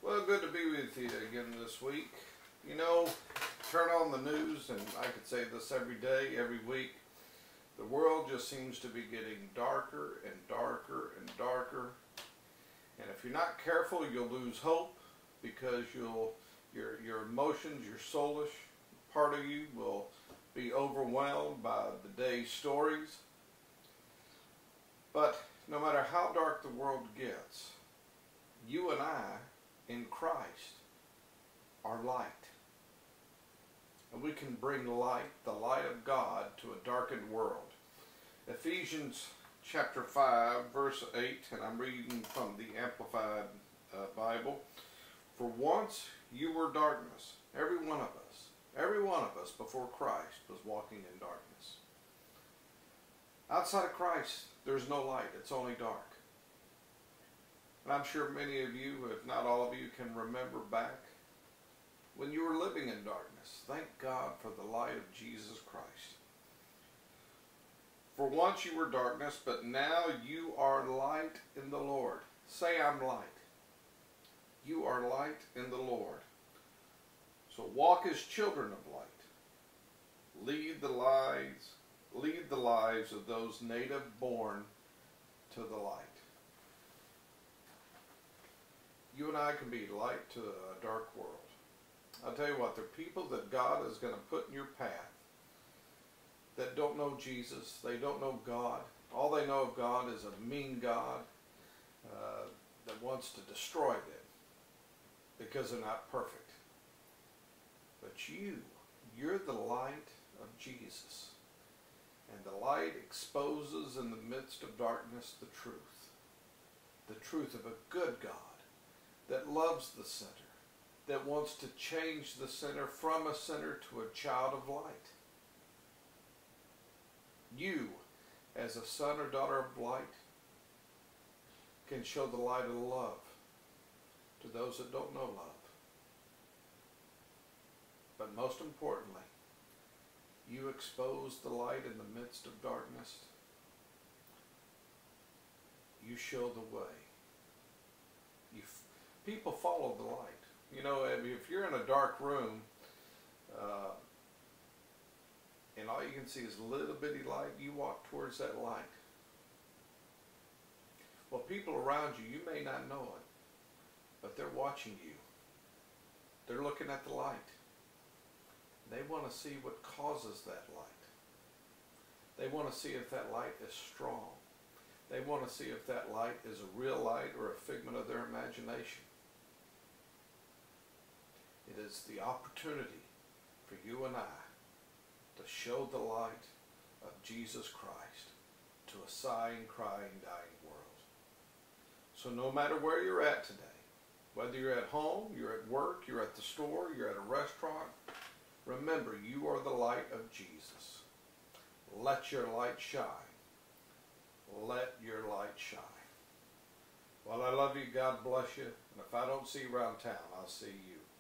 Well, good to be with you again this week. You know, turn on the news, and I could say this every day, every week. The world just seems to be getting darker and darker and darker. And if you're not careful, you'll lose hope because your emotions, your soulish part of you will be overwhelmed by the day's stories. But no matter how dark the world gets, you and I in Christ are light. And we can bring light, the light of God, to a darkened world. Ephesians chapter 5, verse 8, and I'm reading from the Amplified Bible. For once you were darkness, every one of us before Christ was walking in darkness. Outside of Christ, there's no light, it's only dark. And I'm sure many of you, if not all of you, can remember back when you were living in darkness. Thank God for the light of Jesus Christ. For once you were darkness, but now you are light in the Lord. Say, I'm light. You are light in the Lord. So walk as children of light. Lead the lives of those native born to the light. You and I can be light to a dark world. I'll tell you what, there are people that God is going to put in your path that don't know Jesus. They don't know God. All they know of God is a mean God that wants to destroy them because they're not perfect. But you're the light of Jesus. And the light exposes in the midst of darkness the truth of a good God that loves the sinner, that wants to change the sinner from a sinner to a child of light. You, as a son or daughter of light, can show the light of love to those that don't know love. But most importantly, you expose the light in the midst of darkness. You show the way. People follow the light. You know, if you're in a dark room and all you can see is a little bitty light, you walk towards that light. Well, people around you, you may not know it, but they're watching you. They're looking at the light. They want to see what causes that light. They want to see if that light is strong. They want to see if that light is a real light or a figment of their imagination. It is the opportunity for you and I to show the light of Jesus Christ to a sighing, crying, dying world. So no matter where you're at today, whether you're at home, you're at work, you're at the store, you're at a restaurant, remember you are the light of Jesus. Let your light shine. Let your light shine. Well, I love you. God bless you. And if I don't see you around town, I'll see you.